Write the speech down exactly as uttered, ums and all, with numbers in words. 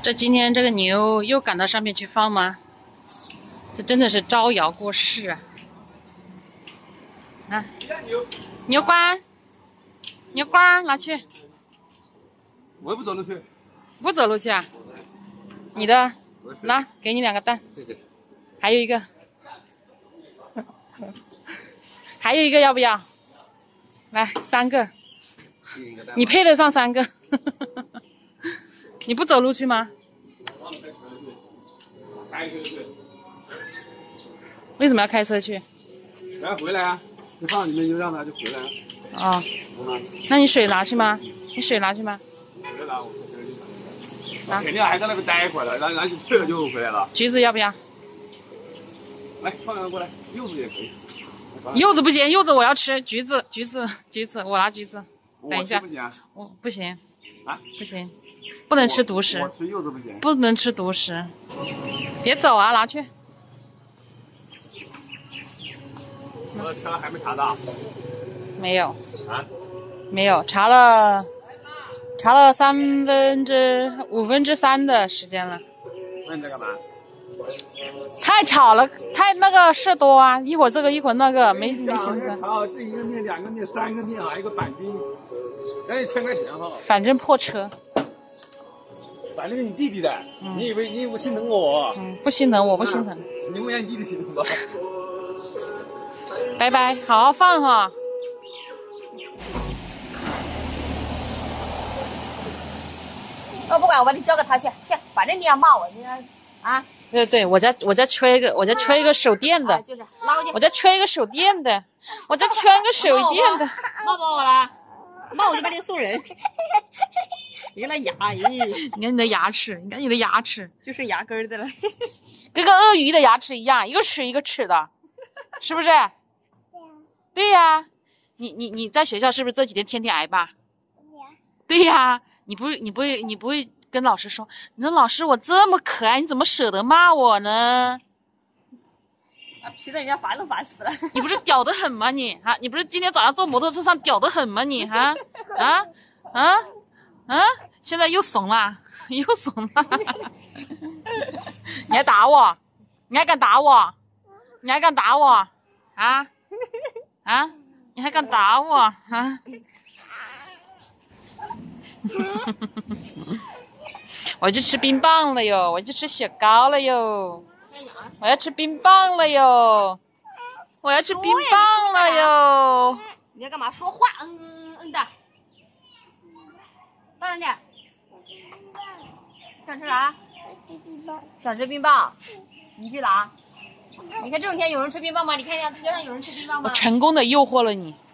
这今天这个牛又赶到上面去放吗？这真的是招摇过市啊！啊，牛倌，牛倌拿去。 我也不走路去。 不走路去啊？你的，拿，给你两个蛋。 谢谢。 还有一个，还有一个要不要？来，三个。你配得上三个。你不走路去吗？为什么要开车去？ 然后回来啊，就放里面就让他就回来。 哦，那你水拿去吗？你水拿去吗？ 水拿，我肯定还在那边待一会儿了，然后然后就退了就回来了。 橘子要不要？ 来，放两个过来，柚子也可以。 柚子不行，柚子我要吃。橘子，橘子，橘子，我拿橘子。等一下， 不行啊。 我不行。 啊？ 不行，不能吃独食。 我吃柚子不行。 不能吃独食。别走啊，拿去。 我的车还没查到。 没有。 啊？ 没有，查了，查了三分之五分之三的时间了。 那你在干嘛？ 太吵了，太那个事多啊！一会儿这个，一会儿那个，没没心思。 吵，这一个面、两个面、三个面，还有一个钣金，赶紧千块钱哈。 反正破车。 反正你弟弟的，嗯、你以为你以为心疼我？ 嗯，不心疼，我不心疼。 你问下你弟弟心疼吧。 拜拜，好好放哈。 我不管，我把你交给他去，去，反正你要骂我，你啊。 对对，我家我家缺一个，我家缺一个手电的， 啊、就是拉过去。 我家缺一个手电的，我家缺一个手电的。 骂骂我了，骂我就把你送人。你看那牙，咦！ 你看你的牙齿，你看你的牙齿， 就是牙根在那， 跟个鳄鱼的牙齿一样，一个齿一个齿的，是不是？对呀、啊，你你你在学校是不是这几天天天挨骂？对呀、啊，你不你不会你不会。跟老师说，你说老师我这么可爱，你怎么舍得骂我呢？ 啊，皮的人家烦都烦死了。 你不是屌得很吗你啊？你不是今天早上坐摩托车上屌得很吗你哈？啊啊啊！现在又怂了，又怂了。你还打我？你还敢打我？你还敢打我？啊啊！你还敢打我啊？我就吃冰棒了哟，我就吃雪糕了哟，我要吃冰棒了哟，我要吃冰棒了哟。 你要干嘛？说话，嗯嗯嗯的。大声点。想吃啥？想吃冰棒，你去拿。你看这种天有人吃冰棒吗？你看一下街上有人吃冰棒吗？ 我成功的诱惑了你。